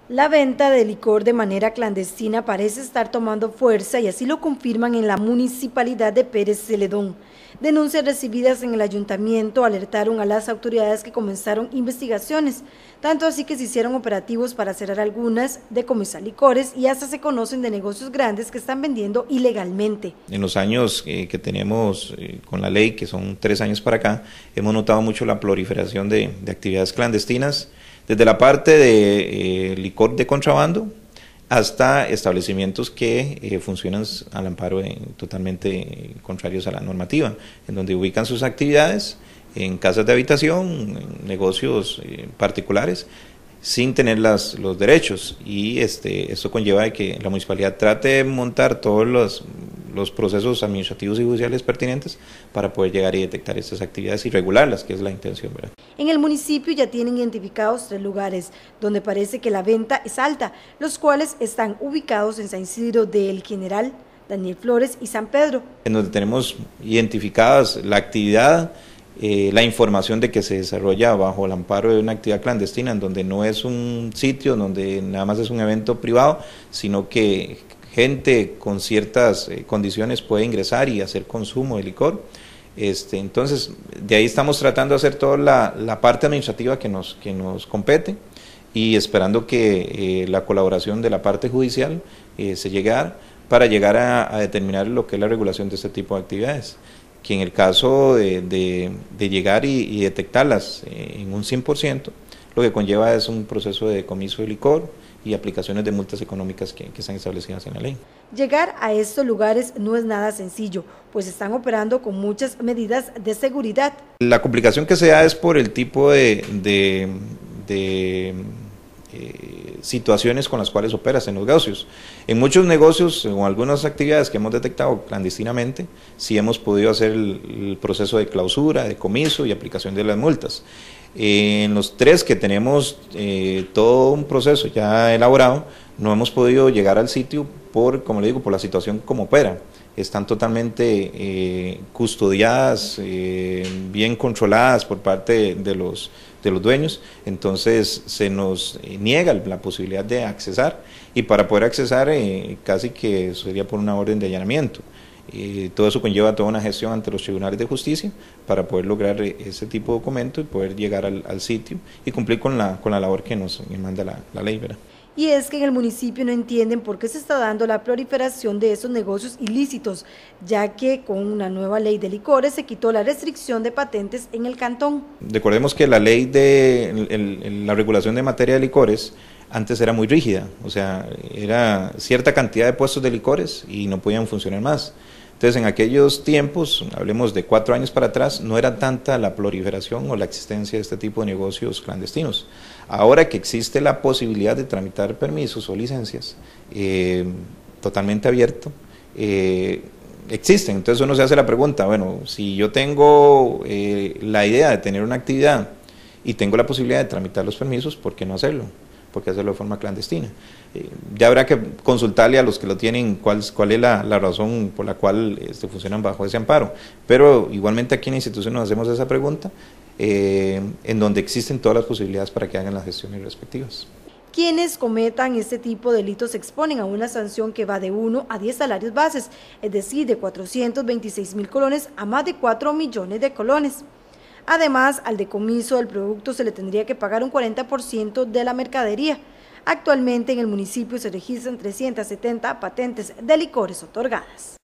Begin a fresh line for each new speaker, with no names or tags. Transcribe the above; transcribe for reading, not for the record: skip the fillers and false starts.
La venta de licor de manera clandestina parece estar tomando fuerza y así lo confirman en la municipalidad de Pérez Celedón. Denuncias recibidas en el ayuntamiento alertaron a las autoridades que comenzaron investigaciones, tanto así que se hicieron operativos para cerrar algunas, decomisar licores y hasta se conocen de negocios grandes que están vendiendo ilegalmente.
En los años que tenemos con la ley, que son 3 años para acá, hemos notado mucho la proliferación de actividades clandestinas, desde la parte de licor de contrabando hasta establecimientos que funcionan al amparo totalmente contrarios a la normativa, en donde ubican sus actividades en casas de habitación, en negocios particulares, sin tener los derechos, y esto conlleva de que la municipalidad trate de montar todos los procesos administrativos y judiciales pertinentes para poder llegar y detectar estas actividades y regularlas, que es la intención, ¿verdad?
En el municipio ya tienen identificados 3 lugares donde parece que la venta es alta, los cuales están ubicados en San Isidro de El General, Daniel Flores y San Pedro.
En donde tenemos identificadas la actividad, la información de que se desarrolla bajo el amparo de una actividad clandestina, en donde no es un sitio, donde nada más es un evento privado, sino que gente con ciertas condiciones puede ingresar y hacer consumo de licor. Entonces, de ahí estamos tratando de hacer toda la parte administrativa que nos compete y esperando que la colaboración de la parte judicial se llegue a dar para llegar a determinar lo que es la regulación de este tipo de actividades, que en el caso de llegar y detectarlas en un 100%, lo que conlleva es un proceso de decomiso de licor y aplicaciones de multas económicas que están establecidas en la ley.
Llegar a estos lugares no es nada sencillo, pues están operando con muchas medidas de seguridad.
La complicación que se da es por el tipo de situaciones con las cuales operas en los negocios. En muchos negocios o algunas actividades que hemos detectado clandestinamente, sí hemos podido hacer el proceso de clausura, decomiso y aplicación de las multas. En los 3 que tenemos todo un proceso ya elaborado, no hemos podido llegar al sitio por, como le digo, por la situación como opera. Están totalmente custodiadas, bien controladas por parte de los dueños, entonces se nos niega la posibilidad de accesar, y para poder accesar casi que sería por una orden de allanamiento. Todo eso conlleva toda una gestión ante los tribunales de justicia para poder lograr ese tipo de documento y poder llegar al sitio y cumplir con la labor que nos manda la ley, ¿verdad?
Y es que en el municipio no entienden por qué se está dando la proliferación de esos negocios ilícitos, ya que con una nueva ley de licores se quitó la restricción de patentes en el cantón.
Recordemos que la ley de la regulación de materia de licores antes era muy rígida, o sea, era cierta cantidad de puestos de licores y no podían funcionar más. Entonces, en aquellos tiempos, hablemos de 4 años para atrás, no era tanta la proliferación o la existencia de este tipo de negocios clandestinos. Ahora que existe la posibilidad de tramitar permisos o licencias totalmente abierto, existen. Entonces uno se hace la pregunta, bueno, si yo tengo la idea de tener una actividad y tengo la posibilidad de tramitar los permisos, ¿por qué no hacerlo? ¿Por qué hacerlo de forma clandestina? Ya habrá que consultarle a los que lo tienen cuál es la razón por la cual funcionan bajo ese amparo, pero igualmente aquí en la institución nos hacemos esa pregunta, en donde existen todas las posibilidades para que hagan las gestiones respectivas.
Quienes cometan este tipo de delitos se exponen a una sanción que va de 1 a 10 salarios bases, es decir, de 426.000 colones a más de 4 millones de colones. Además, al decomiso del producto se le tendría que pagar un 40% de la mercadería. Actualmente en el municipio se registran 370 patentes de licores otorgadas.